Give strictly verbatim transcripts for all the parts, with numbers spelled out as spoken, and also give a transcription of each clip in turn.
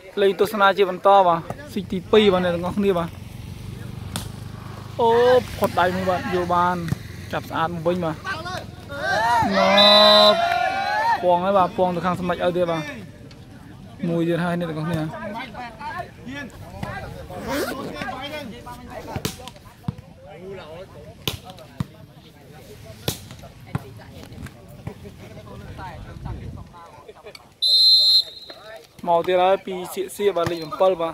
lên tôi sana chỉ vẫn to và xịt tí pi vào này ngon đi vào ô phật đại mấy bạn vô bàn chặt ăn một bên mà nó quòng ấy bà quòng từ khang sâm mạch ở đây bà mùi gì hai này được không nè màu tiền là pi xịa xịa và lịch pal bà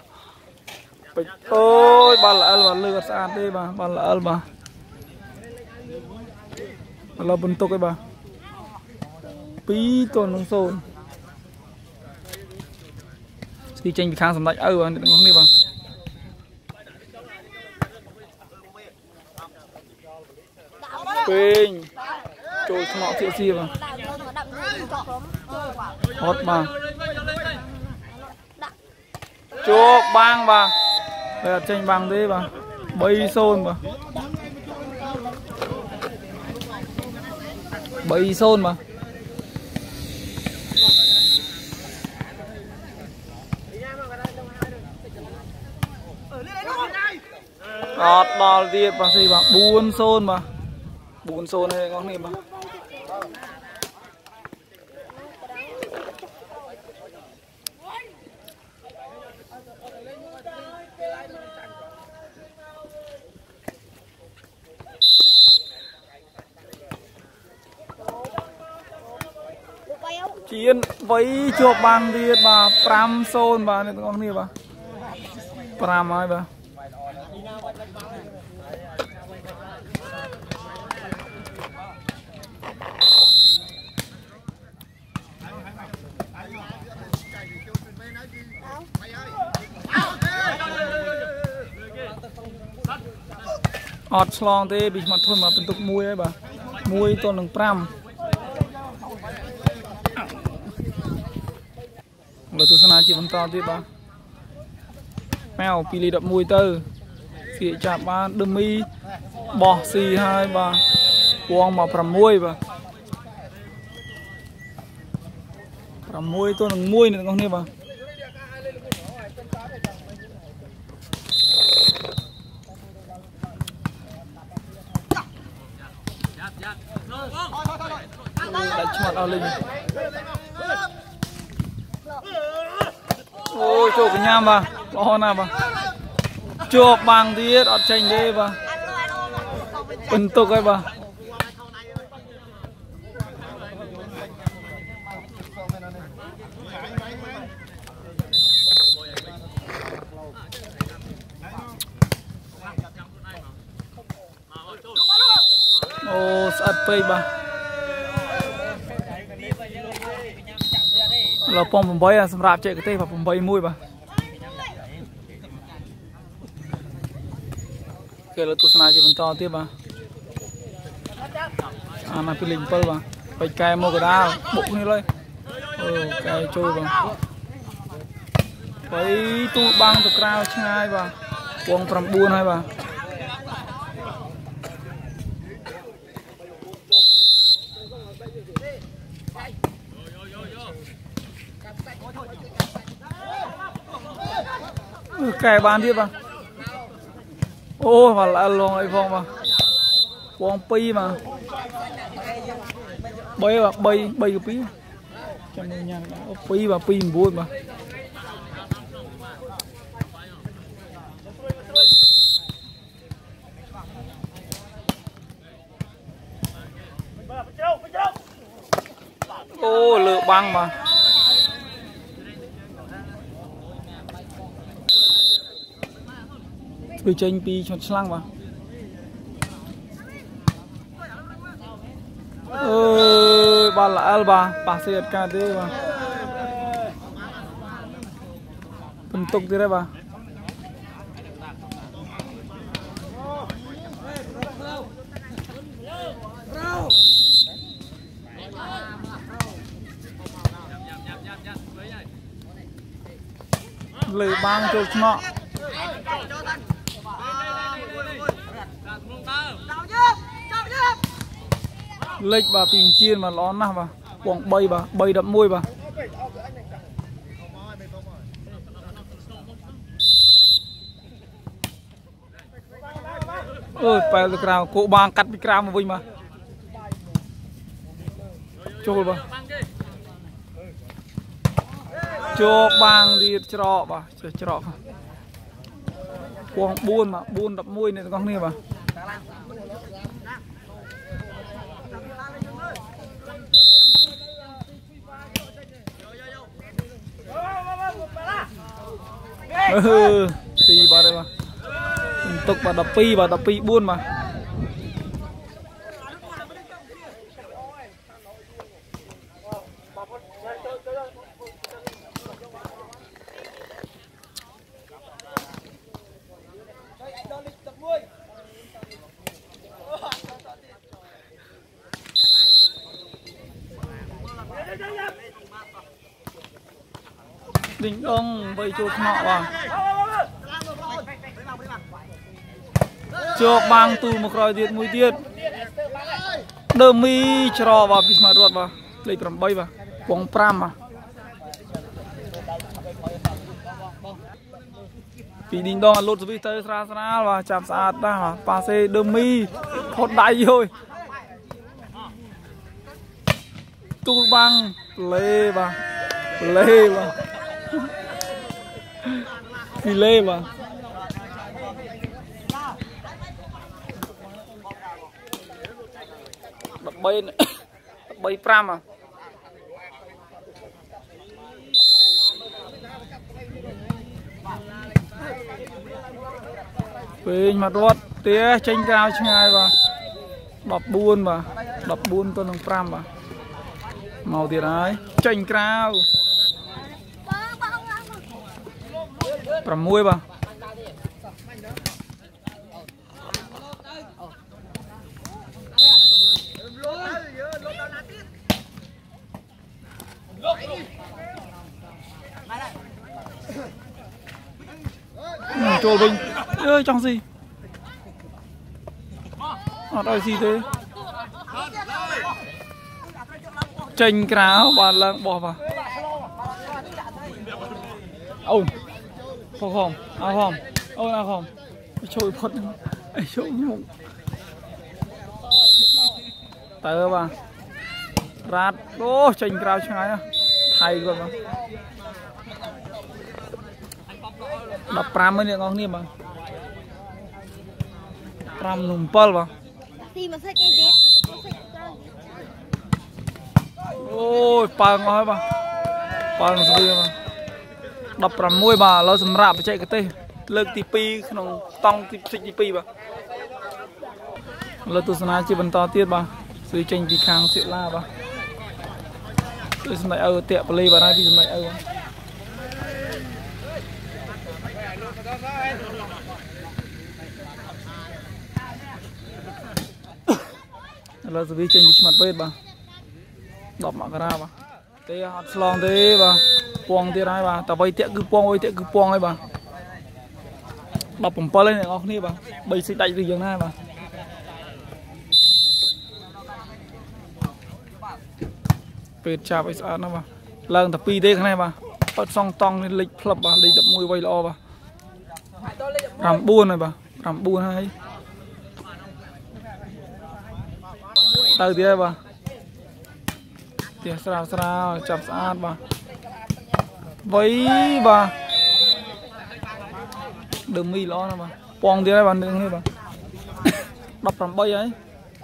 ôi bà là bà lừa sàn đây bà bà là bà bà là bentuk cái bà pi tuần nông sồn đi tranh bị khang sầm lạnh ơi bà đừng có đi bà pin trôi ngọ xịa xịa bà hot bà chụp băng bà đây là tranh băng đấy bà bay xôn bà bay xôn bà ọt đò tiệt bà gì bà buôn xôn bà buôn xôn này ngon này bà chiến với chụp bằng tiệt bà pram xôn bà này ngon này bà pram ai bà ọt slong thế bị mặt thôi màเป็นtục mui ấy bà mui tôn lừng pram là tu sana chỉ vẫn to thế bà mèo pili đập mui tư xịa chạm ba đâm mi bỏ xì hai bà quăng mà pram mui bà pram mui tôn lừng mui này con này bà đánh mặt ao linh ôi chụp cái nham bà lo nào bà chụp bằng tiết ọt tranh đi bà bình tục ấy bà ô sạch phê bà là pom bom bay là sầm rạp chạy cái tê và bom bay mui bà cái là tu sana chỉ vẫn to tiếp bà à mà phi linh pơ bà phải cài mua cái đao bụng như đây ừ cài trôi bà phải tu băng từ cao ngay bà quăng from buôn hay bà cài bàn tiếp bà ô mà lại lòng ấy phong mà quăng pi mà bay bà bay bay cái pi cho nên nhà pi bà pi vui mà ô lựa băng mà bị tranh pi chọn slang mà ơi bà là alba bà sẽ cả thế mà bentuk thế đấy bà lừa băng cho nó lệch bà tìm chiên mà lón nào bà quăng bay bà bay đậm môi bà ôi phải là cào cụ bang cắt bị cào mà vinh mà chô ba chô bang đi trọ ba trọ quăng buôn mà buôn đập môi này con này mà ừ pi ba đây mà tục mà đập pi và đập pi buôn mà đỉnh đông vây chuột nọ vào chuột băng tu một rồi tiệt mũi tiệt đơm mi trò vào pít mà ruột vào lấy cầm bay vào quăng pram mà pí đỉnh đông lột rồi tới ra ra và chạm sát ra mà passe đơm mi hốt đại rồi tu băng lê vào lê vào phi lê vào đập bay đập bay pram à về mặt ruột tía tranh cao ngay và đập buôn mà đập buôn tôi nông pram mà màu tiền ấy tranh cao pram muối bà trôi bình ơi trong gì ở đây gì thế tranh cáo bà lăng bỏ vào ôi không không à không ôi à không trôi phật ấy trôi nhung tớ bà rát ô tranh cáo trái á thay rồi mà đập pram mới được ngon niệm mà pram nung pal mà ôi pang ngon mà pang gì mà đập pram môi bà lo sầm rạp chạy cái tê lợn tì pi không tông tì tì pi bà lợn tu sna chỉ bận to tiết bà suy tranh vì khang sự la bà tôi xin lại ở tiệm play bà này vì xin lại ở là vì tranh mặt bết bà đọc mạng ra bà thế hot slong thế bà quăng thế này bà tao vay tiệm cứ quăng vay tiệm cứ quăng ấy bà đọc bấm pa lên này ngọc ní bà bây xịt đại từ giường này bà bết chạp ấy sao nó bà lần tập pi thế cái này bà bắt song tong lên lịch flop bà lịch đập mùi vay lo bà làm buôn này bà làm buôn hay từ kia bà tiền sao sao chập sát bà với bà đừng mi lo nữa bà quăng kia bà đừng đi bà đập làm bay ấy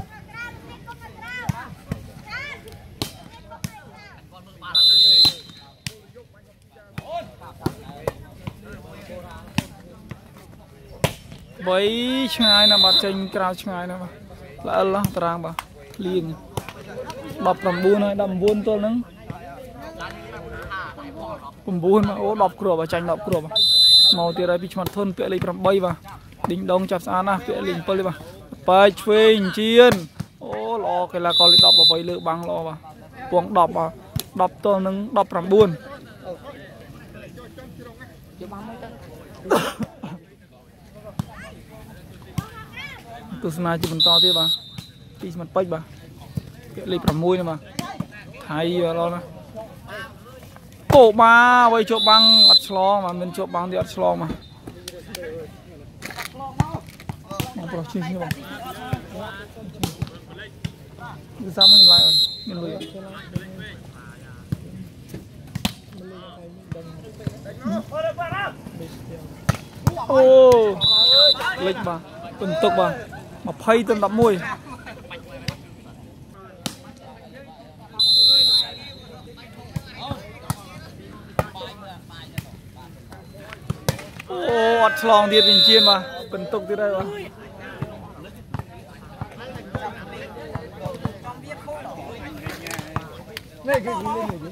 với ngay nè bà tranh cao ngay nè bà là là terang bà liền đập làm buôn này đập buôn tôi nứng cùng buôn mà ô đập cửa và tranh đập cửa bà màu tiền đây bị mặt thôn vẽ lấy làm bay bà đỉnh đông chặt xa na vẽ liền bay bà bay phình chiên ô lo cái là con đập vào bay lựa băng lo bà quăng đập bà đập tôi nứng đập làm buôn tôi xin chỉ to thế bà tí mặt bách bà cái lịch làm môi này mà thay lo nè cổ ba vậy chỗ băng ắt slong mà mình chỗ băng thì ắt slong mà Mau pro chi ni bang. Cứ sao mình lại rồi, mình lùi. Ô, lịch bà, tuần tục bà, mà phay tuần đập môi. Ô, ọt lòng điệt bình chiên mà, tuần tục từ đây bà. Này cái gì lên này chứ?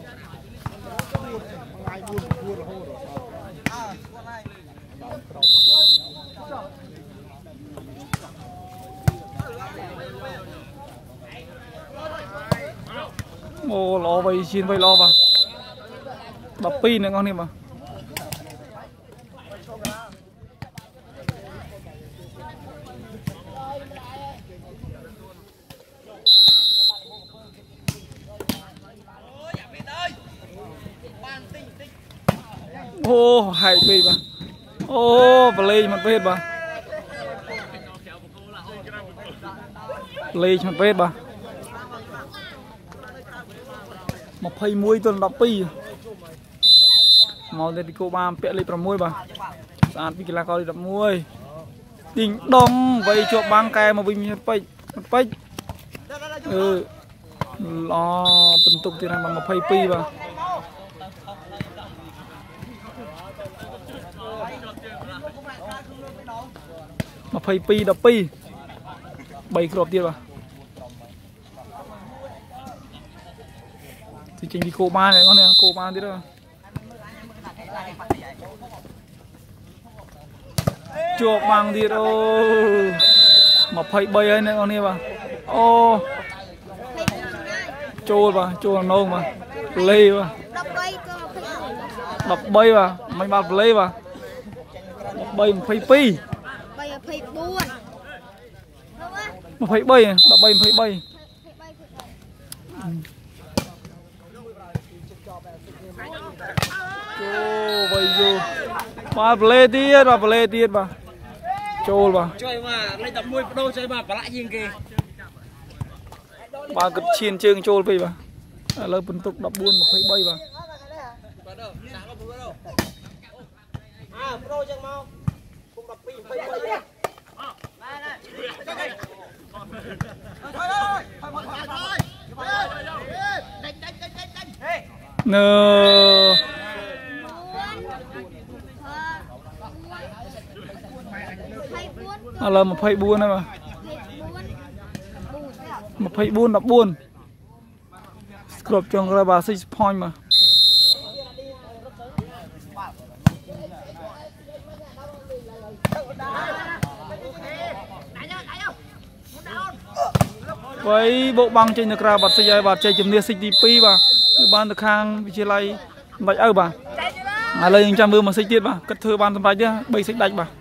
Ô lo vậy xin vậy lo vào. Đập pin nữa con đi mà. Ô hay phi bà. Ô play một vết bà. Play một vết bà. Một phay muối tuần đập pi. Mau đi cô ba pẹ lấy pro muối bà. Sàn pi là coi đập muối. Đỉnh đông vậy cho băng kè mà bình một phay một phay. Ừ. Lo tuần tục thì này bằng một phay pi bà. Mà phay pi đập pi bảy cropទៀតបាទthìចេញពីគោបានហ្នឹងនេះគោបានទៀតជួបបាំងទៀតអូยี่สิบสามហើយនេះបងនេះបាទអូចូលបាទចូលណងបាទលេបាទสิบสามក៏ยี่สิบสามបាទមិនបាទលេបាទยี่สิบสาม ยี่สิบสอง ยี่สิบสี่ mà phải bay à, đã bay phải bay. Chô bay vô, ba play tiết, ba play tiết ba, chô ba. Chơi mà lấy tập mui đâu chơi mà lại gì kì. Ba cực chiên chương chô bay ba, lời phân tục đập buôn mà phải bay ba. À, pro chân mau, cũng đập pin bay bay. Nơ à là một phay buôn này mà một phay buôn đập buôn scrub trong ra bà six point mà với bộ băng trên được ra bật xe dài bật chạy chấm nia xích đi pi bà cứ ban được khang bị chia lay bạch ơ bà à lấy trăm mưa mà xích tiết bà cất thưa ban tầm bạch nhá bay xích đạch bà